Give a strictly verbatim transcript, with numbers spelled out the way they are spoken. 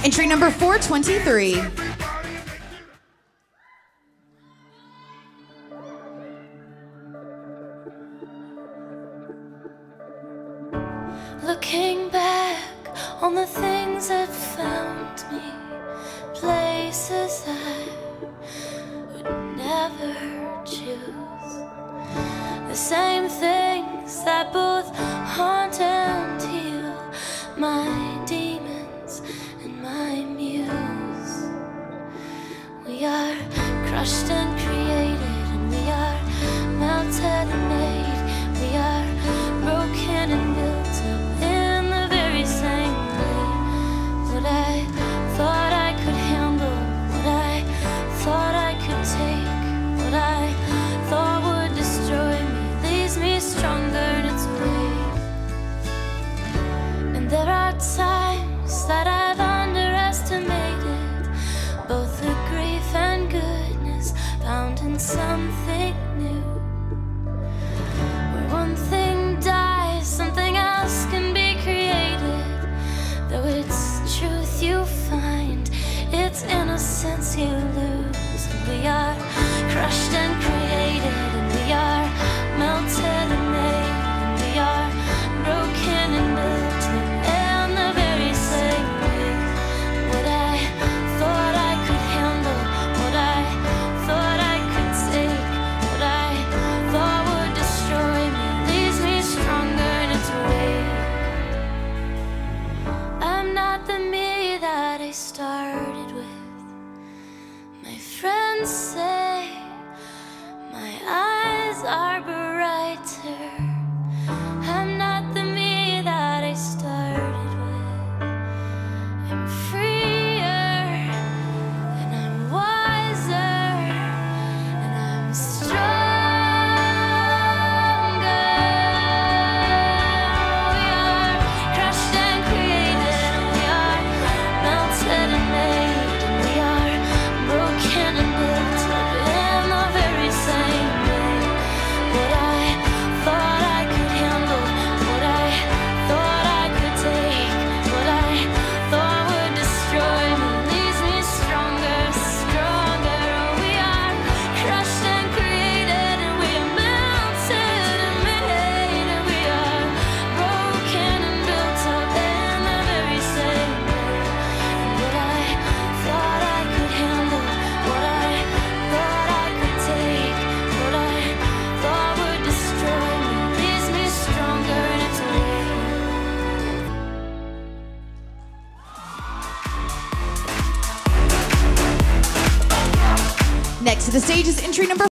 Entry number four twenty-three. Looking back on the things that found me, places I would never choose, the same things that both haunt and heal my demons and my muse. We are crushed and created, and we are melted and made. We are broken and built up in the very same way. What I thought I could handle, what I thought I could take, what I thought would destroy me, leaves me stronger in its way. And there are times that I've underestimated both the grief and goodness found in something new. Where one thing dies, something else can be created. Though it's truth you find, its innocence you lose. And we are crushed and created, and we are melted and made, and we are broken and built in the very same way. What I thought I could handle, what I thought I could take, what I thought would destroy me, leaves me stronger in its way. I'm not the me that I started with. My friends say my eyes are brighter. I'm not the me that I started with. I'm freer, and I'm wiser, and I'm stronger. We are crushed and created, and we are melted and made, and we are broken and built up in the very same way. What I thought I could handle, what I thought I could take, what I thought would destroy me, leaves me stronger, stronger. We are crushed and created, and we are melted and made, and we are broken and built up in the very same way. And what I thought I could handle, what I thought I could take, what I thought would destroy me, leaves me stronger in its way. Next to the stage is entry number